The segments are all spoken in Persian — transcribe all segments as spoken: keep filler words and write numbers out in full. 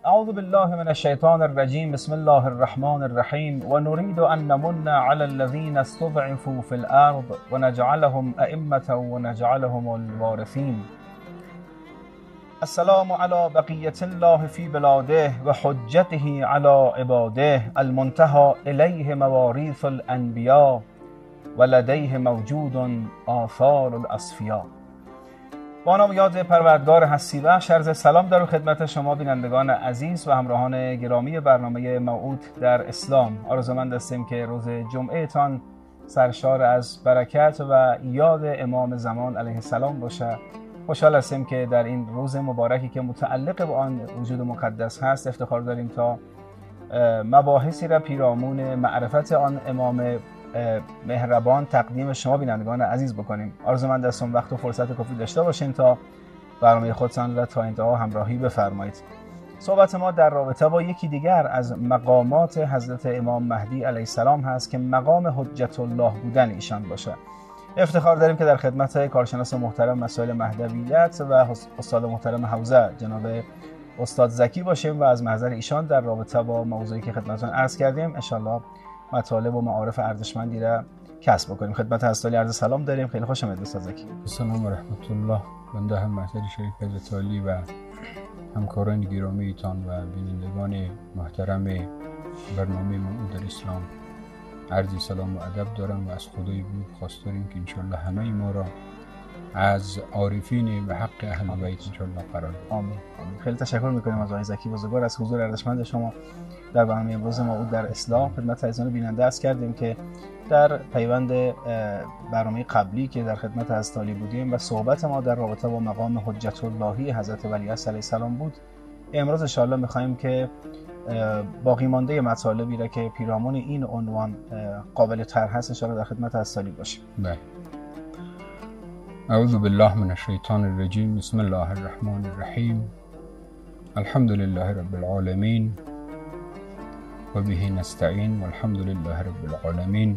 اعوذ بالله من الشیطان الرجیم. بسم الله الرحمن الرحیم. و نريد ان نمن على الذين استضعفوا في الارض و نجعلهم ائمة و نجعلهم الوارثین. السلام على بقية الله في بلاده و حجته على عباده المنتهى الیه مواریث الانبیاء و لدیه موجود آثار الاصفیاء. با نام یاد پروردگار هستی بخش عرض سلام در خدمت شما بینندگان عزیز و همراهان گرامی برنامه موعود در اسلام. آرزومند هستیم که روز جمعه تان سرشار از برکت و یاد امام زمان علیه السلام باشه. خوشحال هستیم که در این روز مبارکی که متعلق به آن وجود مقدس هست افتخار داریم تا مباحثی را پیرامون معرفت آن امام مهربان تقدیم شما بینندگان عزیز بکنیم. آرزومند هستم وقت و فرصت کافی داشته باشین تا برنامه خودتان را تا انتها همراهی بفرمایید. صحبت ما در رابطه با یکی دیگر از مقامات حضرت امام مهدی علیه السلام هست که مقام حجت الله بودن ایشان باشه. افتخار داریم که در خدمت کارشناس محترم مسائل مهدویت و استاد محترم حوزه جناب استاد زکی باشیم و از محضر ایشان در رابطه با موضوعی که خدمتتون عرض کردیم انشالله مطالب و معارف ارزشمندی را کسب بکنیم. خدمت حضرت عرض سلام داریم. خیلی خوش آمدید استاد زکی. سلام و رحمت الله. بنده هم محضر شریف حضرت عالی و همکاران گرامی ایتان و بینندگان محترم برنامه موعود در اسلام عرض سلام و ادب دارم و از خدای بود خواست داریم که انشالله همه ما را از عارفین به حق اهل بیت انشالله قرار بدیم. آمین. آمین. خیلی تشکر میکنیم از آقای زکی بزرگوار از حضور ارزشمند شما در برنامه امروز موعود در اسلام. خدمت عزیزان بیننده عرض کردیم که در پیوند برنامه قبلی که در خدمت حضرت علی بودیم و صحبت ما در رابطه با مقام حجت اللهی حضرت ولیعصر علیه السلام بود، امروز ان شاء الله می‌خوایم که باقی مانده مطالبی را که پیرامون این عنوان قابل طرح هست ان شاء الله در خدمت حضرت علی باشیم. بله. اعوذ بالله من الشیطان الرجیم. بسم الله الرحمن الرحیم. الحمد لله رب العالمین و به نستعین والحمد لله رب العالمین.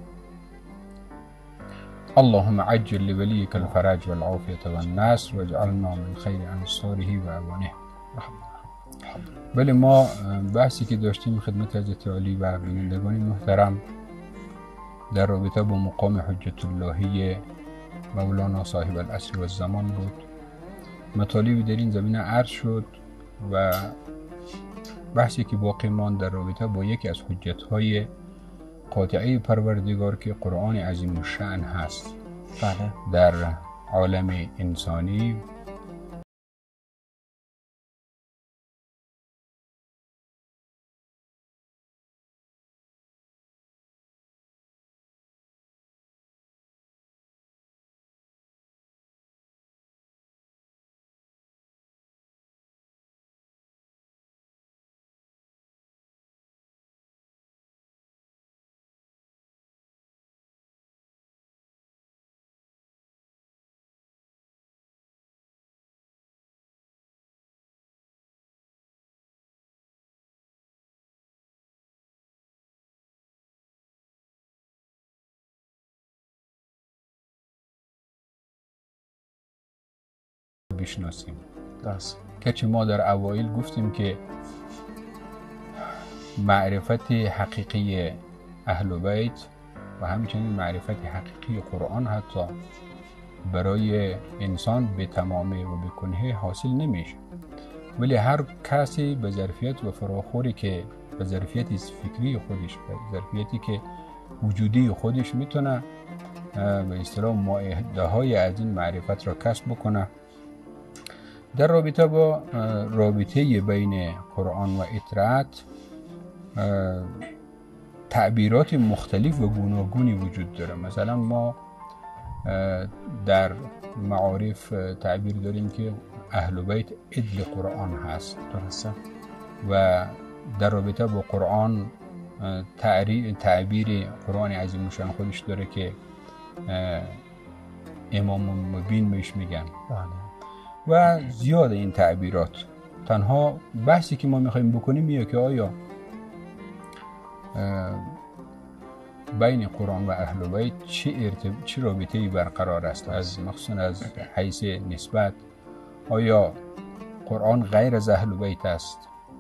اللهم عجل لولیک الفرج والعافیة والنصر واجعلنا من خیر انصاره و اعوانه. بله، ما بحثی که داشتیم خدمت حضرت علی و بینندگان محترم در رابطه با مقام حجت اللهی مولانا صاحب العصر و الزمان بود. مطالبی در این زمینه عرض شد و بحثی که باقی ماند در رابطه با یکی از حجت‌های قاطعه پروردگار که قرآن عظیم الشأن هست. بله. در عالم انسانی بشناسیم. درست. که ما در اوایل گفتیم که معرفت حقیقی اهل بیت و همچنین معرفت حقیقی قرآن حتی برای انسان به تمامه و به کنه حاصل نمیشه، ولی هر کسی به ظرفیت و فراخوری که به ظرفیت فکری خودش، به ظرفیتی که وجودی خودش میتونه به اصطلاح مائده های از این معرفت را کسب بکنه. در رابطه با رابطه بین قرآن و اطاعت تعبیرات مختلف و گوناگونی وجود داره. مثلا ما در معارف تعبیر داریم که اهل بیت عدل قرآن هست. درسته. و در رابطه با قرآن تعبیر قرآن عظیم الشأن خودش داره که امام مبین میش میگن. بله. و زیاد این تعبیرات. تنها بحثی که ما میخوایم بکنیم میگه که آیا بین قرآن و اهل بیت چه ارتب... چه رابطه‌ای برقرار است، از مخصوصا از حیث نسبت. آیا قرآن غیر از اهل بیت است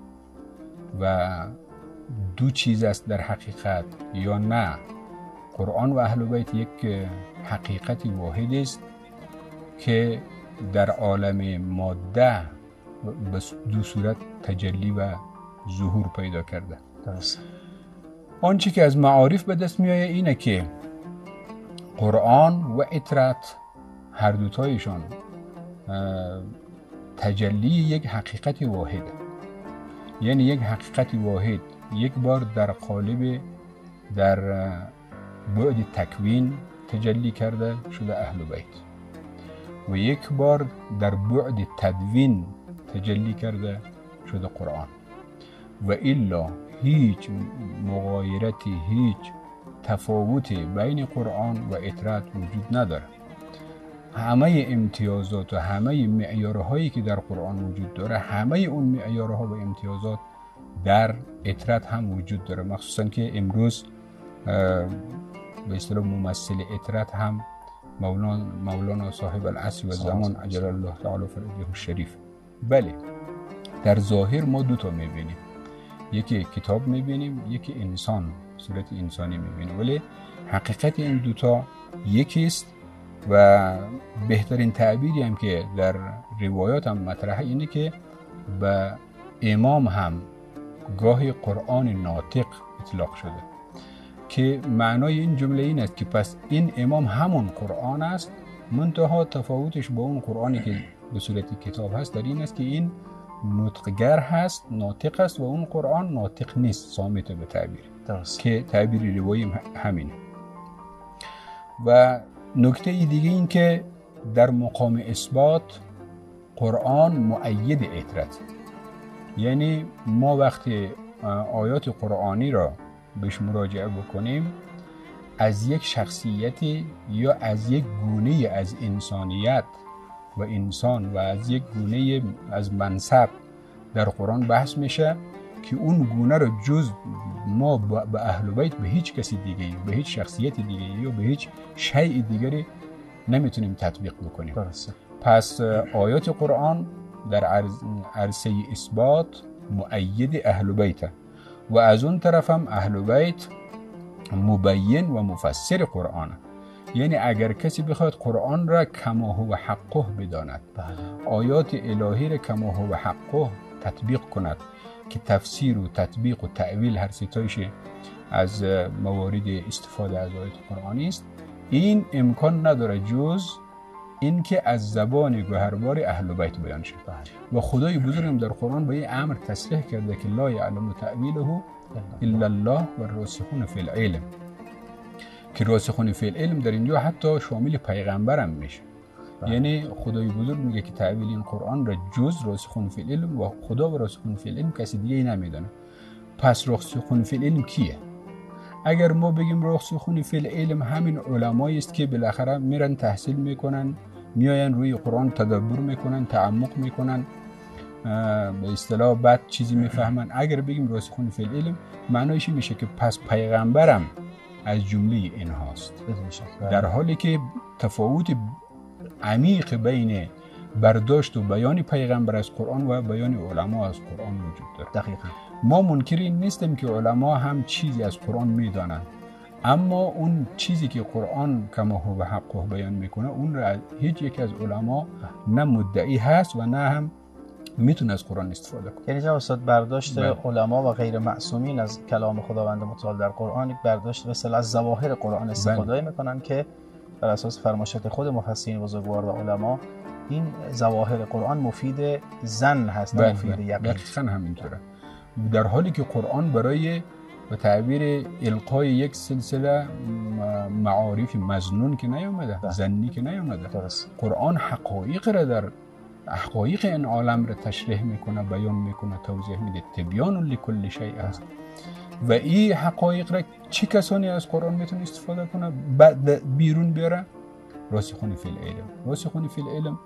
و دو چیز است در حقیقت یا نه؟ قرآن و اهل بیت یک حقیقت واحد است که در عالم ماده به دو صورت تجلی و ظهور پیدا کرده. درست. آنچه که از معارف به دست می آید اینه که قرآن و اطرت هر دوتایشان تجلی یک حقیقت واحده، یعنی یک حقیقت واحد یک بار در قالب در بعد تکوین تجلی کرده شده اهل بیت و یک بار در بعد تدوین تجلی کرده شده قرآن و الا هیچ مغایرتی، هیچ تفاوتی بین قرآن و اطرت وجود نداره. همه امتیازات و همه معیارهایی که در قرآن وجود داره، همه اون معیارها و امتیازات در اطرت هم وجود داره، مخصوصا که امروز به اصطلاح ممثل اطرت هم مولانا مولانا صاحب العصر و زمان عجل الله تعالی فرجه الشریف. بله، در ظاهر ما دو تا میبینیم، یکی کتاب میبینیم، یکی انسان، صورت انسانی میبینیم، ولی حقیقت این دوتا یکیست و بهترین تعبیری هم که در روایات هم مطرحه اینه که به امام هم گاهی قرآن ناطق اطلاق شده که معنای این جمله این است که پس این امام همون قرآن است، منتها تفاوتش با اون قرآنی که به صورت کتاب هست در این است که این نطقگر هست، ناطق است و اون قرآن ناطق نیست، صامت به تعبیر. درست. که تعبیر روایی همینه. و نکته دیگه این که در مقام اثبات قرآن مؤید اطرت، یعنی ما وقتی آیات قرآنی را بهش مراجعه بکنیم از یک شخصیتی یا از یک گونه از انسانیت و انسان و از یک گونه از منصب در قرآن بحث میشه که اون گونه رو جز ما به اهل بیت به هیچ کسی دیگه، به هیچ شخصیت دیگه یا به هیچ شیء دیگری نمیتونیم تطبیق بکنیم. درسته. پس آیات قرآن در عرصه اثبات مؤید اهل بیت و از اون طرف هم اهل بیت مبین و مفسر قرآن، یعنی اگر کسی بخواد قرآن را کما هو حقه بداند، آیات الهی را کما هو حقه تطبیق کند که تفسیر و تطبیق و تأویل هر ستایش از موارد استفاده از آیات قرآنی است، این امکان نداره جز این که از زبان گوهربار اهل بیت بیان شد. و خدای بزرگم در قرآن به این امر تصریح کرده که لا یعلم تأویله الا الله و الراسخون فی العلم، که راسخون فی العلم در اینجا حتی شامل پیغمبر هم میشه. یعنی خدای بزرگ میگه که تعبیر این قرآن را جز راسخون فی العلم و خدا و راسخون فی العلم کسی دیگه ای نمیدونه. پس راسخون فی العلم کیه؟ اگر ما بگیم راسخون فی العلم همین علمایی است که بالاخره میرن تحصیل میکنن، میاین روی قرآن تدبر میکنن، تعمق میکنن، به اصطلاح بعد چیزی میفهمن، اگر بگیم راسخون فی العلم معنایش میشه که پس پیغمبرم از جمله این هاست، در حالی که تفاوت عمیق بین برداشت و بیان پیغمبر از قرآن و بیان علما از قرآن وجود داره. دقیقاً. ما منکری نیستیم که علما هم چیزی از قرآن میدانند، اما اون چیزی که قرآن کما هو حقه بیان میکنه اون را هیچ یک از علما نه مدعی هست و نه هم میتونه از قرآن استفاده کنه. یعنی جناب استاد برداشت بله. علما و غیر معصومین از کلام خداوند متعال در قرآن یک برداشت به اصطلاح از ظواهر قرآن استفاده بله. میکنن که بر اساس فرمایشات خود مفسرین بزرگوار و علما این ظواهر قرآن مفید ظن هست نه مفید یقین. دقیقاً همینطوره. در حالی که قرآن برای به تعبیر القای یک سلسله معارف مظنون که نیامده، ظنی که نیامده. درست. قرآن حقایق را در حقایق این عالم را تشریح میکنه، بیان میکنه، توضیح میده. تبیان لکل شیء است. و این حقایق را چه کسانی از قرآن میتونه استفاده کنه بعد بیرون بیاره؟ راسخون فی العلم. راسخون فی العلم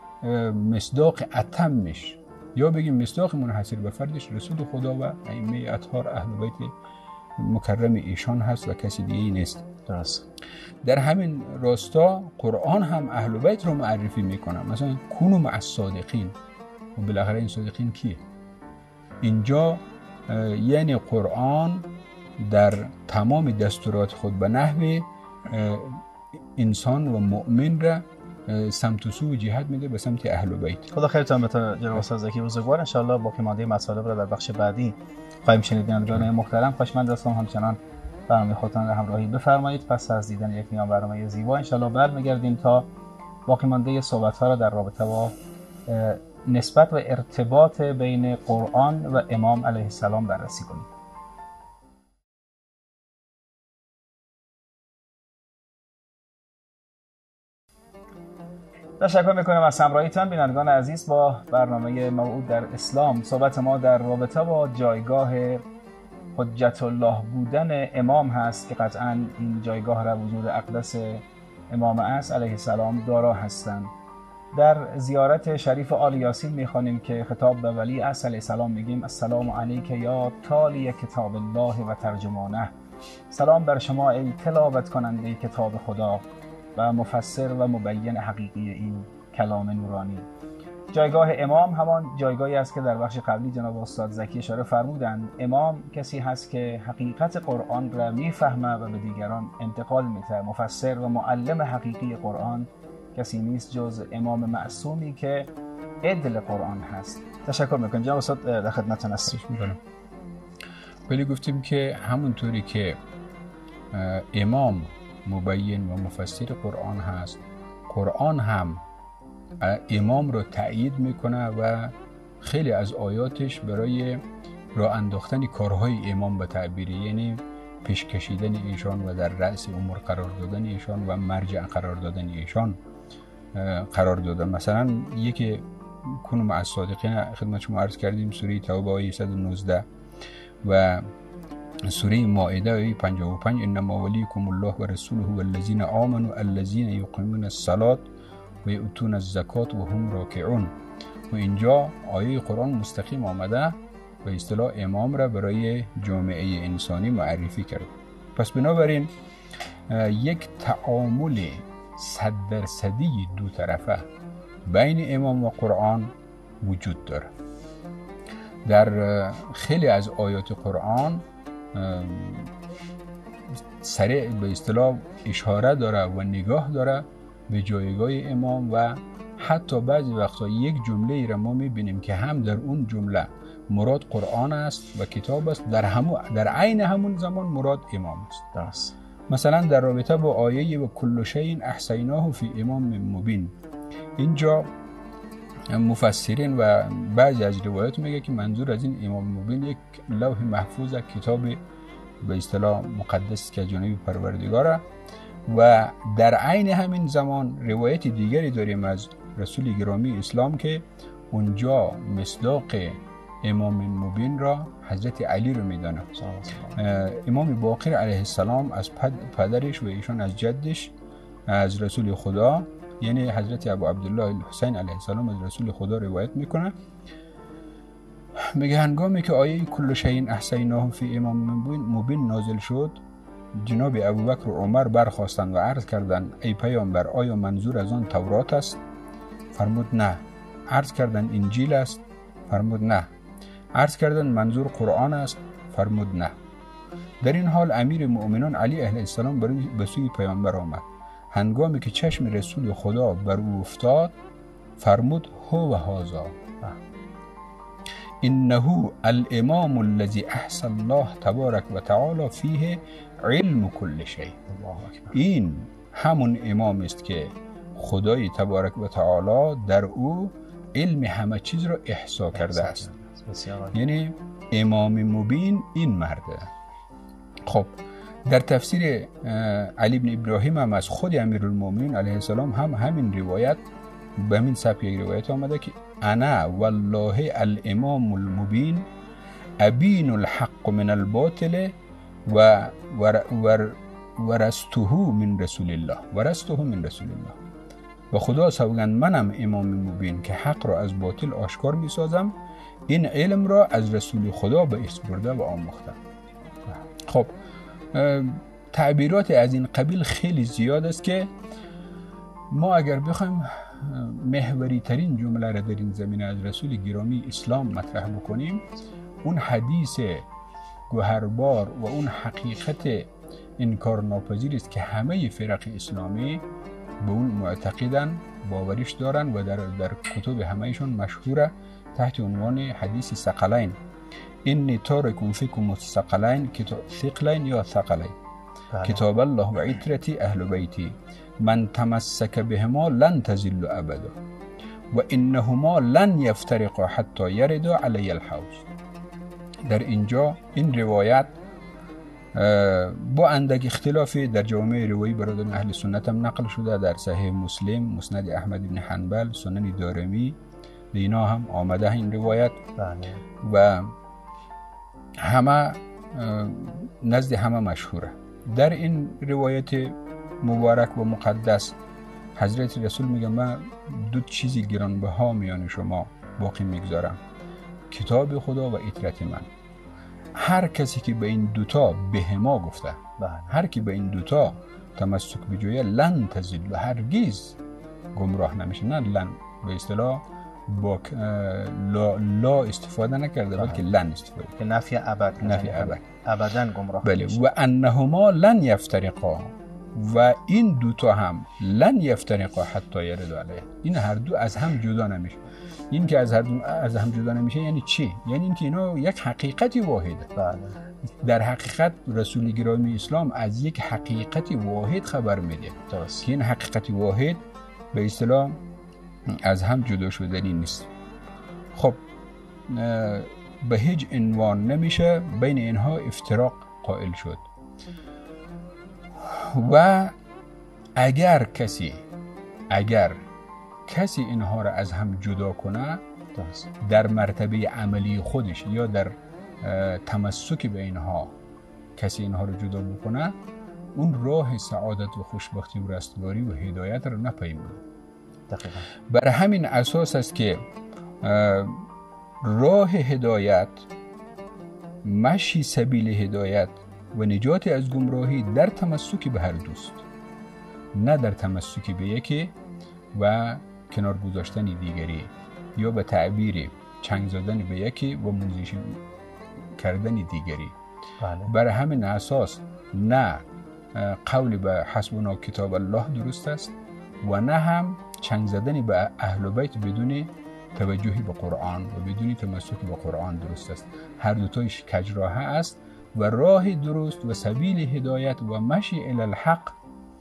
مصداق اتمش یا بگیم مصداق منحصر به فردش رسول خدا و ائمه اطهار اهل بیت مکرم ایشان هست و کسی دیگه نیست. درست. در همین راستا قرآن هم اهل بیت رو معرفی میکنه، مثلا کونوا مع الصادقین. و بالاخره این صادقین کیه؟ اینجا یعنی قرآن در تمام دستورات خود به نحو انسان و مؤمن را سمت و سو و جهت میده به سمت اهل بیت. خدا خیرتان بده جناب استاد زکی بزرگوار. ان شاء الله باقی مانده مطالب را در بخش بعدی خواهیم شنید. بینندگان محترم، خوشمند هستم همچنان برنامه خودتان را همراهی بفرمایید. پس از دیدن یک میان برنامه زیبا ان شاء الله برمیگردیم تا باقی مانده صحبت ها را در رابطه با نسبت و ارتباط بین قرآن و امام علیه السلام بررسی کنیم. تشکر میکنم از همراهیتان بینندگان عزیز با برنامه موعود در اسلام. صحبت ما در رابطه با جایگاه حجت الله بودن امام هست که قطعاً این جایگاه را وجود اقدس امام عصر علیه السلام دارا هستند. در زیارت شریف آل یاسین میخوانیم که خطاب به ولی عصر علیه السلام میگیم السلام علیک یا تالی کتاب الله و ترجمانه. سلام بر شما ای تلاوت کننده کتاب خدا و مفسر و مبین حقیقی این کلام نورانی. جایگاه امام همان جایگاهی است که در بخش قبلی جناب استاد زکی اشاره فرمودند. امام کسی هست که حقیقت قرآن را میفهمه و به دیگران انتقال میده. مفسر و معلم حقیقی قرآن کسی نیست جز امام معصومی که عدل قرآن هست. تشکر میکنم جناب استاد، در خدمتتون هستم. ولی گفتیم که همونطوری که امام مبین و مفسر قرآن هست، قرآن هم امام رو تأیید میکنه و خیلی از آیاتش برای راه انداختن کارهای امام به تعبیری، یعنی پیش کشیدن ایشان و در رأس امور قرار دادن ایشان و مرجع قرار دادن ایشان قرار دادن. مثلا یکی کنم از صادقین خدمت شما عرض کردیم سوره توبه آیه صد و نوزده و سوره مائده آیه پنجاه و پنج انما ولیکم الله و رسوله والذین آمنوا الذین یقیمون الصلاة و یؤتون الزکات و هم راکعون. و اینجا آیه قرآن مستقیم آمده و اصطلاح امام را برای جامعه انسانی معرفی کرد. پس بنابراین یک تعامل صد درصدی دو طرفه بین امام و قرآن وجود داره. در خیلی از آیات قرآن سریع به اصطلاح اشاره داره و نگاه داره به جایگاه امام و حتی بعضی وقتا یک جمله ای را ما میبینیم که هم در اون جمله مراد قرآن است و کتاب است، در همو در عین همون زمان مراد امام است. درست. مثلا در رابطه با آیه و کل شیء احصیناه فی امام مبین، اینجا مفسرین و بعضی از روایات میگه که منظور از این امام مبین یک لوح محفوظ کتاب به اصطلاح مقدس که جانب پروردگاره. و در عین همین زمان روایت دیگری داریم از رسول گرامی اسلام که اونجا مصداق امام مبین را حضرت علی رو میدانه. امام باقر علیه السلام از پدرش و ایشان از جدش از رسول خدا یعنی حضرت ابو عبدالله الحسین علیه السلام از رسول خدا روایت میکنه. میگه هنگامی که آیه کل شیء احصیناه فی امام مبین نازل شد، جناب ابوبکر و عمر برخواستند و عرض کردند ای پیامبر آیا منظور از آن تورات است؟ فرمود نه. عرض کردند انجیل است؟ فرمود نه. عرض کردند منظور قرآن است؟ فرمود نه. در این حال امیر مؤمنان علی علیه السلام به سوی پیامبر آمد. هنگامی که چشم رسول خدا بر او افتاد فرمود هو و هذا انه الامام الذي احصى الله تبارک و تعالی فیه علم کل شیء. این همون امام است که خدای تبارک و تعالی در او علم همه چیز را احصا کرده است. یعنی امام مبین این مرده. خب در تفسیر علی بن ابراهیم هم از خود امیرالمومنین علیه السلام هم همین روایت به همین سبک یک روایت آمده که انا والله الامام المبین ابین الحق من الباطل و ورسته من رسول الله ورسته من رسول الله. و خدا سوگند منم امام مبین که حق را از باطل آشکار می سازم، این علم را از رسول خدا به ارث برده و آموختم. خب تعبیرات از این قبیل خیلی زیاد است که ما اگر بخوایم محوری ترین جمله را در این زمینه از رسول گرامی اسلام مطرح بکنیم، اون حدیث گوهربار و اون حقیقت انکار ناپذیر است که همه فرق اسلامی به اون معتقدن، باوریش دارن و در در کتب همهشون مشهوره تحت عنوان حدیث ثقلین. اینی تارکم فیکم الثقلین ثقلین یا ثقلین کتاب الله و عترتی اهل بیتی من تمسک بهما لن تزل ابدا و انهما لن یفترقا حتی یردا علی الحوض. در اینجا این روایت با اندک اختلافی در جامعه روایی برادران اهل سنت هم نقل شده، در صحیح مسلم، مسند احمد بن حنبل، سنن دارمی، اینا هم آمده این روایت و همه نزد همه مشهوره. در این روایت مبارک و مقدس حضرت رسول میگه من دو چیزی گرانبها میان شما باقی میگذارم، کتاب خدا و عترت من. هر کسی که به این دوتا به ما گفته، هر کی به این دوتا تمسک بجویه لن تزل، هرگیز گمراه نمیشه. نه لن به اصطلاح با لا, لا استفاده نکرده بلکه لن استفاده که نفی ابد، نفی ابد، ابدا گمراه بله. و انهما لن یفترقا، و این دوتا هم لن یفترقا حتی یرد علیه، این هر دو از هم جدا نمیشه. این که از هر دو از هم جدا نمیشه یعنی چی؟ یعنی اینکه اینا یک حقیقتی واحده. بله. در حقیقت رسول گرامی اسلام از یک حقیقتی واحد خبر میده درست که این حقیقت واحد به اصطلاح از هم جدا شدنی نیست. خب به هیچ عنوان نمیشه بین اینها افتراق قائل شد. و اگر کسی اگر کسی اینها را از هم جدا کنه در مرتبه عملی خودش یا در تمسک به اینها کسی اینها را جدا بکنه، اون راه سعادت و خوشبختی و رستگاری و هدایت را نپیمونه. دقیقاً بر همین اساس است که راه هدایت، مشی سبیل هدایت و نجات از گمراهی در تمسک به هر دوست، نه در تمسک به یکی و کنار گذاشتن دیگری، یا به تعبیر چنگ زدن به یکی و موزیش کردن دیگری. بله. بر همین اساس نه قول به حسبنا کتاب الله درست است و نه هم چنگ زدن به اهل بیت بدون توجهی به قرآن و بدون تمسک به قرآن درست است. هر دوتایش کج راه است و راه درست و سبیل هدایت و مشی الی الحق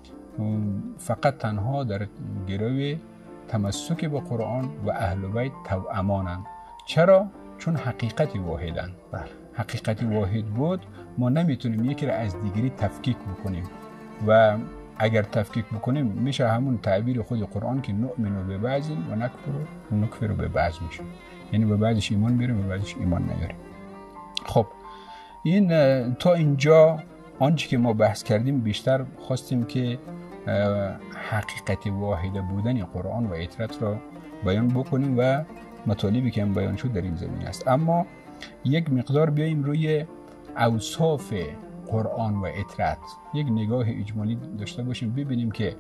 فقط تنها در گروه تمسک به قرآن و اهل بیت توامانند. چرا؟ چون حقیقتی واحدند. بله. حقیقتی واحد بود ما نمیتونیم یکی را از دیگری تفکیک بکنیم و اگر تفکیک بکنیم میشه همون تعبیر خود قرآن که نؤمن به بعض و نکفر نکفر به بعض میشه، یعنی به بعضش ایمان بیاریم به بعضش ایمان نیاریم. خب این تا اینجا آنچه که ما بحث کردیم بیشتر خواستیم که حقیقت واحد بودن قرآن و عترت را بیان بکنیم و مطالبی که هم بیان شد در این زمینه است. اما یک مقدار بیاییم روی اوصاف قرآن و عترت یک نگاه اجمالی داشته باشیم، ببینیم که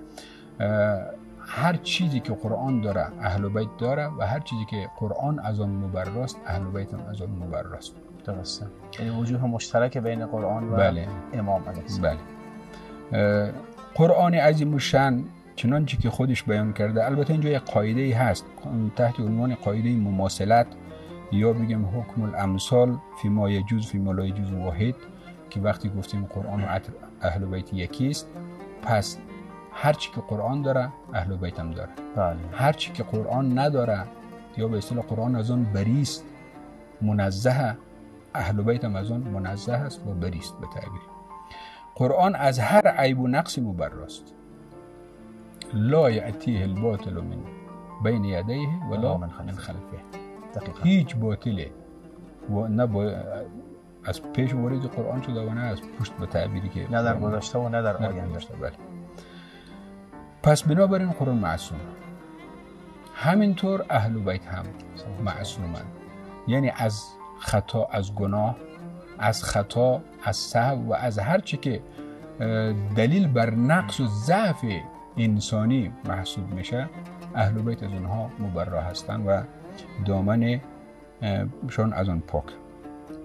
هر چیزی که قرآن داره اهل بیت داره و هر چیزی که قرآن از آن مبراست اهل بیت هم از آن مبراست. درسته. یعنی وجوه مشترک بین قرآن و بله. امام علیه السلام. بله. قرآن عظیم الشأن چنانچه که خودش بیان کرده، البته اینجا یک قاعده ای هست تحت عنوان قاعده مماثلت یا بگم حکم الامثال فی ما یجوز فی ما لا یجوز واحد، که وقتی گفتیم قرآن و اهل بیت یکی است، پس هر چی که قرآن داره اهل بیت هم داره. بله. هر چی که قرآن نداره یا به اصطلاح قرآن از آن بریست، منزه، اهل بیت هم از آن منزه است و بریست. به تعبیر قرآن از هر عیب و نقص مبراست. لا یأتیه الباطل من بین یدیه ولا من خلفه. دقیقاً. هیچ باطله و نه با از پیش وارد قرآن شده و نه از پشت، به تعبیری که نه در گذشته و نه در آینده. بله. پس بنابراین قرآن معصوم، همینطور اهل بیت هم معصومند، یعنی از خطا، از گناه، از خطا، از سهو و از هر چی که دلیل بر نقص و ضعف انسانی محسوب میشه اهل بیت از اونها مبرا هستند و دامن شون از اون پاک.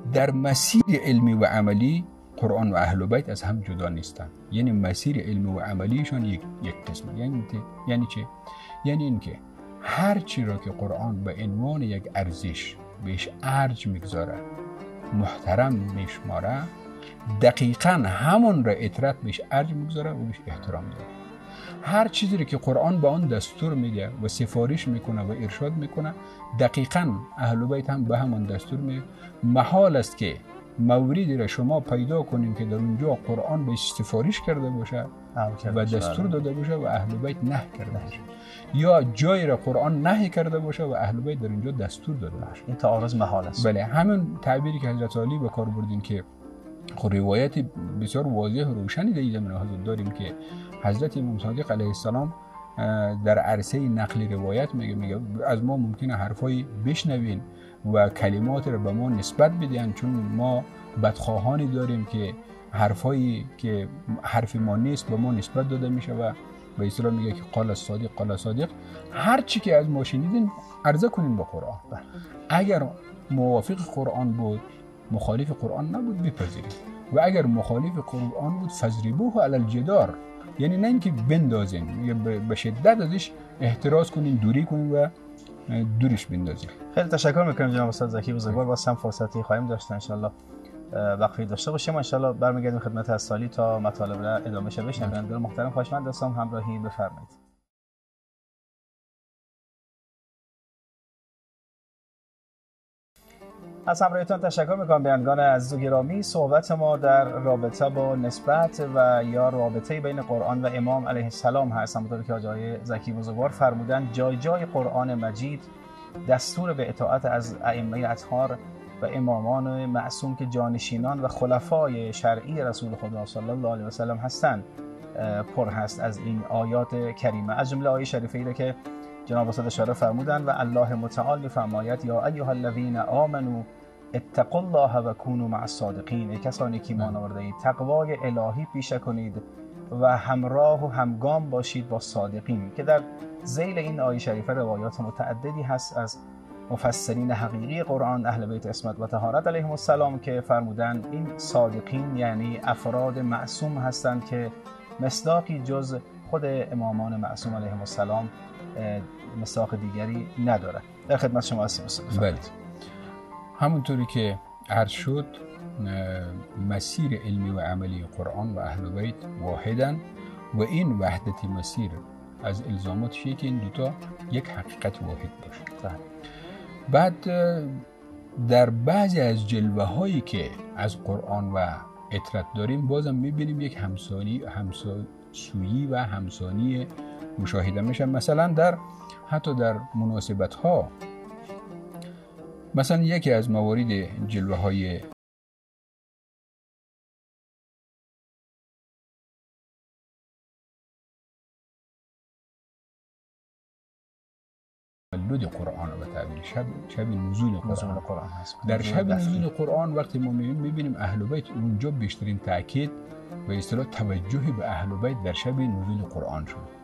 در مسیر علمی و عملی قرآن و اهل بیت از هم جدا نیستن. یعنی مسیر علمی و عملیشون یک یک قسمه. یعنی یعنی چه؟ یعنی اینکه هر چی را که قرآن به عنوان یک ارزش بهش ارج میگذاره، محترم میشماره، دقیقاً همون را اطرت بهش ارج میگذاره و بهش احترام داره. هر چیزی رو که قرآن به آن دستور میده و سفارش میکنه و ارشاد میکنه، دقیقاً اهل بیت هم به همون دستور میده. محال است که موردی را شما پیدا کنیم که در اونجا قرآن بهش سفارش کرده باشه و دستور داده باشه و اهل بیت نه کرده باشه، یا جایی را قرآن نهی کرده باشه و اهل بیت در اونجا دستور داده باشه. این تعارض محال است. بله، همین تعبیری که حضرت علی به کار بردین که خب روایت بسیار واضح و روشنی در زمینه حضرت داریم که حضرت امام صادق علیه السلام در عرصه نقل روایت میگه میگه از ما ممکنه حرفایی بشنوین و کلمات رو به ما نسبت بدین، چون ما بدخواهانی داریم که حرفایی که حرف ما نیست به ما نسبت داده میشه و به اصطلاح میگه که قال صادق قال صادق. هر چی که از ما شنیدین عرضه کنین به قرآن. اگر موافق قرآن بود، مخالف قرآن نبود، بپذیرید، و اگر مخالف قرآن بود فضربوه علی الجدار، یعنی نه اینکه بندازین یا به شدت ازش احتراز کنین، دوری کنین و دورش بندازین. خیلی تشکر میکنم جناب استاد زکی بزرگوار. باز هم فرصتی خواهیم داشت ان شاء الله وقتی داشته باشیم. ان شاء الله برمیگردیم خدمت از سالی تا مطالب را ادامه شه. بشنوید. محترم خواهشمند دوستان همراهی بفرمایید. از همراهیتون تشکر میکنم. بینندگان عزیز و گرامی، صحبت ما در رابطه با نسبت و یا رابطه بین قرآن و امام علیه السلام هست. همونطور که آقای زکی بزرگوار فرمودن، جای جای قرآن مجید دستور به اطاعت از ائمه اطهار و امامان معصوم که جانشینان و خلفای شرعی رسول خدا صلی الله علیه و سلم هستند پر هست از این آیات کریمه. از جمله آیه شریفه ای که جناب استاد اشاره فرمودن و الله متعال می‌فرماید یا ایها الذین آمنوا اتقوا الله و کونوا مع الصادقین. ای کسانی که ایمان آورده اید تقوای الهی پیشه کنید و همراه و همگام باشید با صادقین، که در ذیل این آیه شریفه روایات متعددی هست از مفسرین حقیقی قرآن اهل بیت عصمت و طهارت علیهم السلام که فرمودن این صادقین یعنی افراد معصوم هستند که مصداقی جز خود امامان معصوم علیهم السلام مصداق دیگری نداره. در خدمت شما هستیم. بله، همونطوری که عرض شد مسیر علمی و عملی قرآن و اهل بیت واحدن و این وحدت مسیر از الزاماتش که این دوتا یک حقیقت واحد باشه. بعد در بعضی از جلوه هایی که از قرآن و اطرت داریم بازم میبینیم یک همسانی همسویی و همسانی مشاهده میشه. مثلا در حتی در مناسبت ها، مثلا یکی از موارد جلوه های تولد قرآن و تعبیر شب شب نزول قرآن, قرآن هست. در شب نزول قرآن وقتی ما میبینیم اهل بیت اونجا بیشترین تاکید و اصطلاح توجه به اهل بیت در شب نزول قرآن شد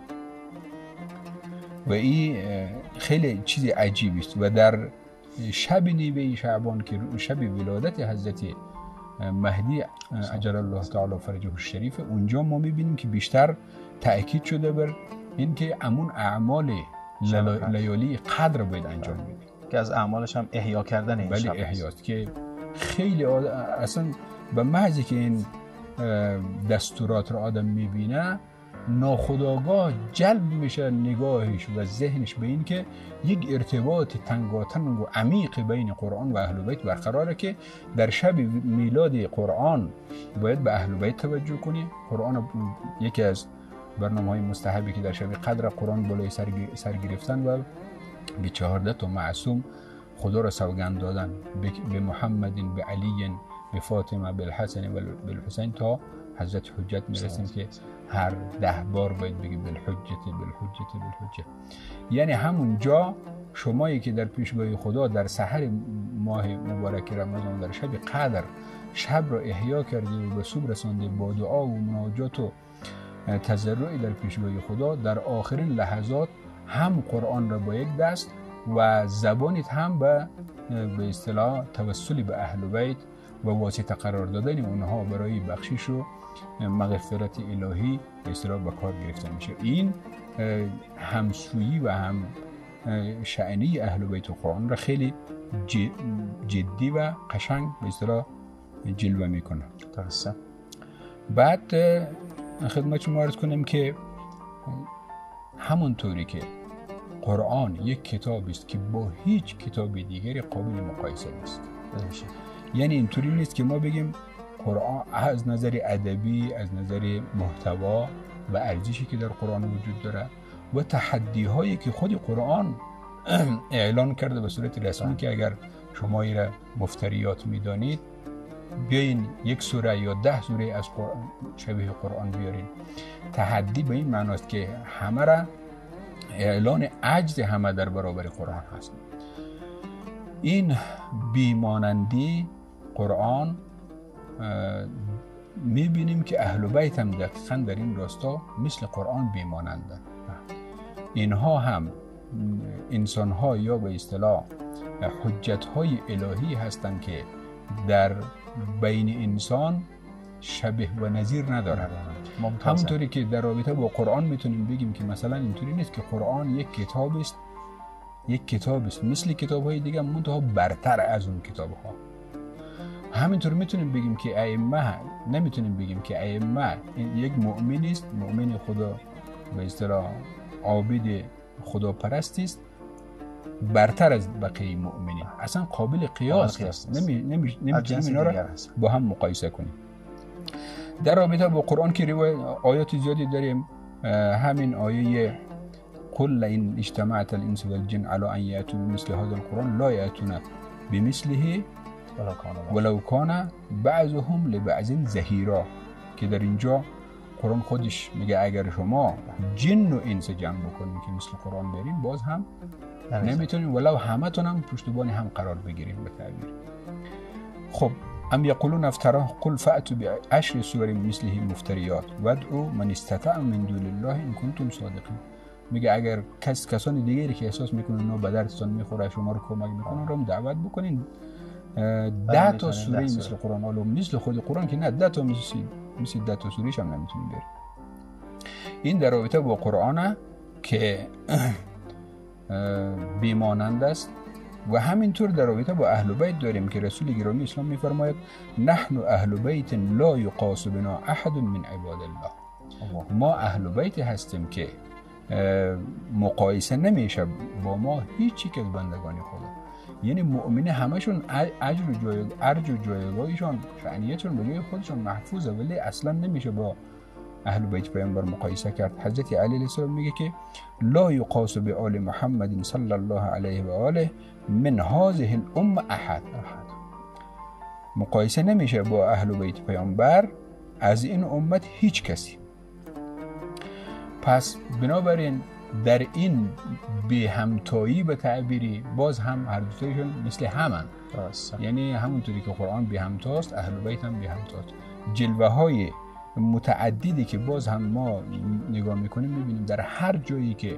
و این خیلی چیز عجیبی است. و در شب نیمه شعبان که شب ولادت حضرت مهدی عجل الله تعالی فرجه الشریف، اونجا ما میبینیم که بیشتر تأکید شده بر اینکه امون اعمال لیالی قدر باید انجام بدیم که از اعمالش هم احیا کردن این شب. بله، احیاست که خیلی آدم اصلا به محضی که این دستورات را آدم میبینه ناخودآگاه جلب میشه نگاهش و ذهنش به این که یک ارتباط تنگاتنگ و عمیق بین قرآن و اهل بیت برقراره که در شب میلاد قرآن باید به اهل بیت توجه کنی. قرآن یکی از برنامه‌های مستحبی که در شب قدر قرآن بالای سر گرفتن و به چهارده تا معصوم خدا را سوگند دادن، به محمد، به علی، به فاطمه، به الحسن و به الحسین تا حضرت حجت میرسیم که هر ده بار باید بگی بالحجت بالحجت بالحجت. یعنی همون جا شمایی که در پیشگاه خدا در سحر ماه مبارک رمضان در شب قدر شب را احیا کردی و به صبح رساندی با دعا و مناجات و تضرعی در پیشگاه خدا، در آخرین لحظات هم قرآن را با یک دست و زبانت هم به به اصطلاح توسلی به اهل بیت و واسطه قرار دادن اونها برای بخشش و مغفرت الهی به اصطلاح به کار گرفته میشه. این همسویی و هم شأنی اهل بیت قرآن را خیلی جدی و قشنگ به اصطلاح جلوه میکنه. درسته. بعد خدمت شما عرض کنم که همونطوری که قرآن یک کتابی است که با هیچ کتاب دیگری قابل مقایسه نیست. یعنی اینطوری نیست که ما بگیم قرآن از نظر ادبی، از نظر محتوا و ارزشی که در قرآن وجود داره و تحدی هایی که خود قرآن اعلان کرده به صورت رسمی که اگر شما ایره مفتریات میدانید بیاین یک سوره یا ده سوره از قرآن شبیه قرآن بیارین. تحدی به این معناست که همه را اعلان عجز همه در برابر قرآن هست. این بیمانندی قرآن میبینیم که اهل بیت هم دقیقاً در این راستا مثل قرآن بیمانندن. اینها هم انسان‌ها یا به اصطلاح حجت‌های الهی هستند که در بین انسان شبیه و نظیر ندارند. همونطوری که در رابطه با قرآن میتونیم بگیم که مثلا اینطوری نیست که قرآن یک کتاب است یک کتاب است مثل کتاب‌های دیگه منتها برتر از اون کتاب‌ها. همینطور میتونیم بگیم که ائمه نمیتونیم بگیم که ائمه یک مؤمن است، مؤمن خدا به اصطلاح عابد خداپرست است برتر از بقیه مؤمنین. اصلا قابل قیاس است. نمی نمی نمیتونیم اینا را با هم مقایسه کنیم. در رابطه با قرآن که روایت آیات زیادی داریم. همین آیه قل ان اجتمعت الانس والجن على ان یاتوا بمثل هذا القرآن لا یاتون بمثله ولو کان بعضهم لبعض ظهیرا، که در اینجا قرآن خودش میگه اگر شما جن و انس جمع بکنیم که مثل قرآن بریم باز هم نمیتونیم ولو همه تون هم پشتبانی هم قرار بگیریم به تعبیر. خب ام یقولون افتراه قل فأتوا بعشر سور مثله مفتریات وادعوا من استطاع من دون الله ان کنتم صادقین. میگه اگر کس کسان دیگری که احساس میکنن اونا به دردتون میخوره شما رو کمک میکنن رو دعوت بکنین ده تا سوره مثل قرآن، حالا مثل خود قرآن که نه ده تا مثل مثل ده تا سورهش هم نمیتونیم بریم. این در رابطه با قرآن که بیمانند است. و همینطور در رابطه با اهل بیت داریم که رسول گرامی اسلام میفرماید نحن اهل بیت لا یقاس بنا احد من عباد الله. ما اهل بیت هستیم که مقایسه نمیشه با ما هیچ یک از بندگان خدا. یعنی مؤمن همشون اجر و جای ارج و جایگاهشون شأنیتشون به جای خودشون محفوظه، ولی اصلا نمیشه با اهل بیت پیامبر مقایسه کرد. حضرت علی علیه السلام میگه که لا یقاس بآل محمد صلی الله علیه و آله من هذه الامه احد. مقایسه نمیشه با اهل بیت پیامبر از این امت هیچ کسی. پس بنابراین در این به همتایی به تعبیری باز هم هر دوتایشون مثل همن. یعنی همونطوری که قرآن به همتاست اهل بیت هم به همتاست. جلوه های متعددی که باز هم ما نگاه میکنیم میبینیم در هر جایی که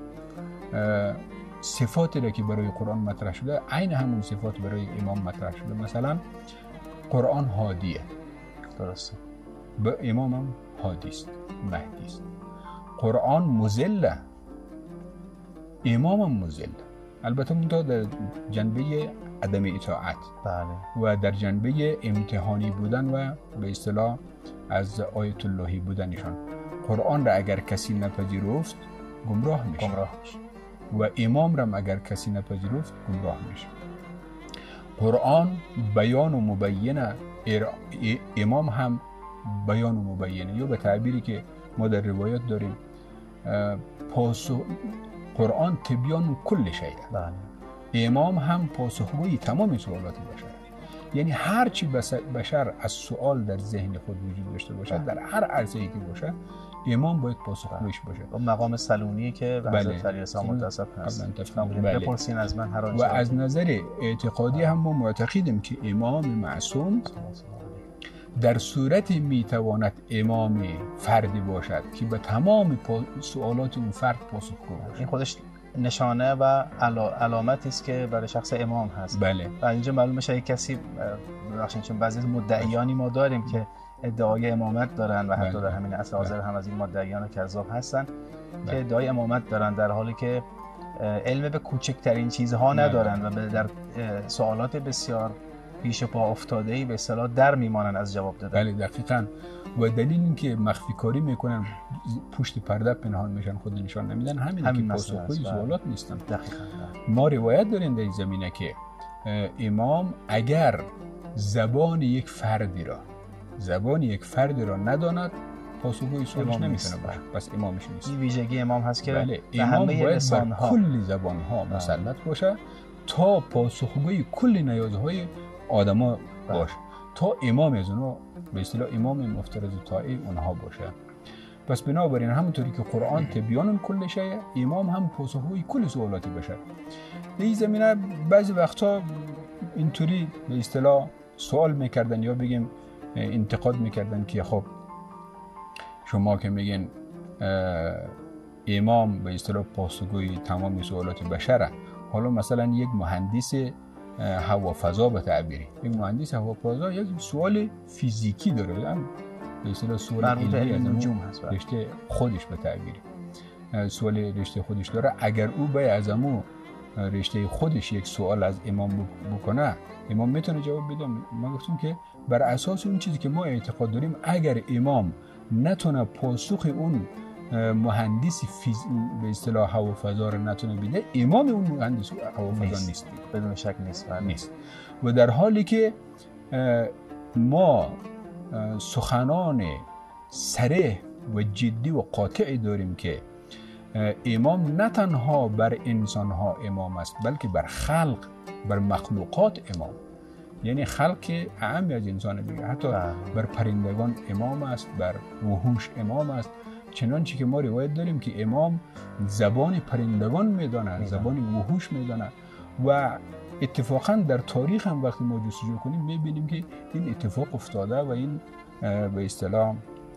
صفاتی را که برای قرآن مطرح شده عین همون صفات برای امام مطرح شده. مثلا قرآن هادیه، درسته، به امام هم هادی است، مهدی است. قرآن مذله، امام هم مذله. البته منتها در جنبه عدم اطاعت بله. و در جنبه امتحانی بودن و به اصطلاح از آیت اللهی بودنشان. قرآن را اگر کسی نپذیرفت گمراه میشه. گمراه میشه. و امام را اگر کسی نپذیرفت گمراه میشه. قرآن بیان و مبینه، امام هم بیان و مبینه، یا به تعبیری که ما در روایات داریم پاسخ قرآن تبیان کل شیء. بله. امام هم پاسخگوی تمام سوالات بشر. یعنی هر چی بشر از سوال در ذهن خود وجود داشته باشد در هر عرصه‌ای که باشه امام باید پاسخگویش باشه. و مقام سلونی که حضرت علی السلام متصف هست. بپرسین از من هر آنچه. و از نظر اعتقادی هم ما معتقدیم که امام معصوم در صورت میتواند امام فردی باشد که به تمام سوالات اون فرد پاسخگو باشد. این خودش نشانه و علا... علامتی است که برای شخص امام هست. بله. و اینجا معلوم میشه کسی ببخشید چون بعضی از مدعیانی ما داریم که ادعای امامت دارن و حتی بله. در همین عصر حاضر هم از این مدعیان کذاب هستن بله. که ادعای امامت دارن در حالی که علم به کوچکترین چیزها ندارن و در سوالات بسیار پیش پا افتاده‌ای به اصطلاح در میمانن از جواب دادن. بله دقیقاً. و دلیل این که مخفی کاری میکنن، پشت پرده پنهان میشن، خود نشان نمیدن، همین که پاسخگوی سوالات نیستن. دقیقاً. ما روایت داریم در این زمینه که امام اگر زبان یک فردی را زبان یک فردی را نداند پاسخگوی سوالش نمیتونه باشه، پس امامش نیست. این ویژگی امام هست که بله. امام باید بر کل زبان ها مسلط باشه تا پاسخگوی کل نیازهای آدما باشه، تا امام از اونها به اصطلاح امام مفترض طاعه اونها باشه. پس بنابراین همونطوری که قرآن تبیان کل شیء، امام هم پاسخگوی کل سوالاتی باشه. در این زمینه بعضی وقتا اینطوری به اصطلاح سوال میکردن یا بگیم انتقاد میکردن که خب شما که میگین امام به اصطلاح پاسخگوی تمام سوالات بشره، حالا مثلا یک مهندس هوافضا به تعبیری، یک مهندس هوافضا یک سوال فیزیکی داره، هم به اصطلاح سوال علمی نجوم هست، رشته خودش به تعبیری سوال رشته خودش داره. اگر او به از امو رشته خودش یک سوال از امام بکنه، امام میتونه جواب بده. ما گفتیم که بر اساس اون چیزی که ما اعتقاد داریم، اگر امام نتونه پاسخ اون مهندس فیز... به اصطلاح هوافضا رو نتونه بده، امام اون مهندس هوافضا نیست، بدون شک نیست. نیست. و در حالی که ما سخنان صریح و جدی و قاطعی داریم که امام نه تنها بر انسان ها امام است، بلکه بر خلق، بر مخلوقات امام، یعنی خلق که اعم از انسان دیگه، حتی بر پرندگان امام است، بر وحوش امام است. چنانچه که ما روایت داریم که امام زبان پرندگان میدانه، زبان وحوش میدانه. و اتفاقا در تاریخ هم وقتی ما جستجو کنیم میبینیم که این اتفاق افتاده و این به اصطلاح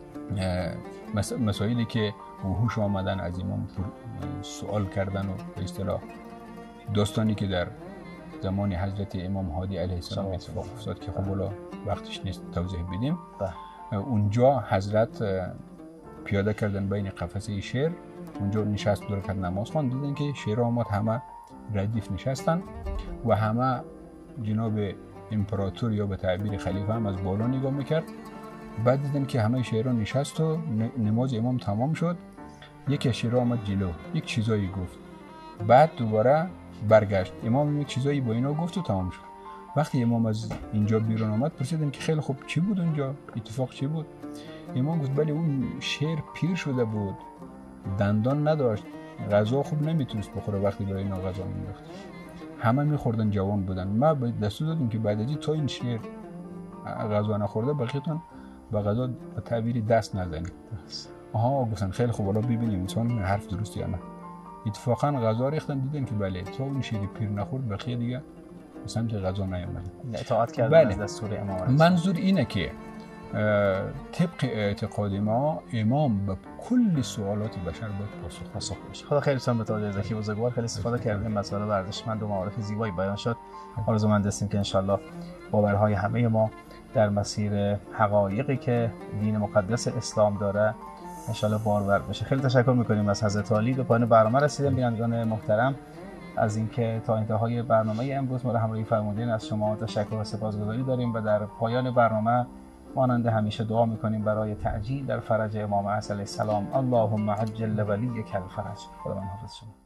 مسائلی که وحوش آمدن از امام سوال کردن و به اصطلاح داستانی که در زمان حضرت امام هادی علیه السلام اتفاق افتاد که خب حالا وقتش نیست توضیح بدیم. اونجا حضرت پیاده کردن بین قفسه شیر، اونجا نشست دور کرد نماز خوان، دیدن که شیر آمد همه ردیف نشستن و همه جناب امپراتور یا به تعبیر خلیفه هم از بالا نگاه میکرد. بعد دیدن که همه شیران نشست و نماز امام تمام شد. یکی از شیرها آمد جلو، یک چیزایی گفت، بعد دوباره برگشت، امام یک چیزایی با اینا گفت و تمام شد. وقتی امام از اینجا بیرون آمد پرسیدن که خیلی خوب چی بود اونجا، اتفاق چی بود؟ امام گفت بله اون شیر پیر شده بود، دندان نداشت، غذا خوب نمیتونست بخوره، وقتی برای اینا غذا مینداخت همه میخوردن، جوان بودن. ما دستور دادیم که بعد از این تا این شیر غذا نخورده بقیتون به غذا به تعبیری دست نزنید. آها گفتن خیلی خوب، حالا ببینیم انسان حرف درست یا نه. اتفاقا غذا ریختن، دیدن که بله تا اون شیر پیر نخورد بقیه دیگه سمت غذا نیامد. اطاعت کردن بله. از دستور امام. منظور اینه که طبق اعتقاد ما امام به کل سوالات بشر باید پاسخ پاسخ بشه. خدا خیرتون بده آقای زکی بزرگوار، خیلی استفاده کردیم، مسائل ارزشمند و معارف زیبایی بیان شد. آرزومند هستیم که انشالله باورهای همه ما در مسیر حقایقی که دین مقدس اسلام داره انشالله بارور بشه. خیلی تشکر میکنیم از حضرت عالی. به پایان برنامه رسیدیم. بینندگان محترم از اینکه تا انتهای برنامه امروز ما را همراهی فرمودین از شما تشکر و سپاسگزاری داریم و در پایان برنامه مانند همیشه دعا میکنیم برای تعجیل در فرج امام علیه السلام. اللهم عجل ولیک الفرج. خدا من حافظ شما.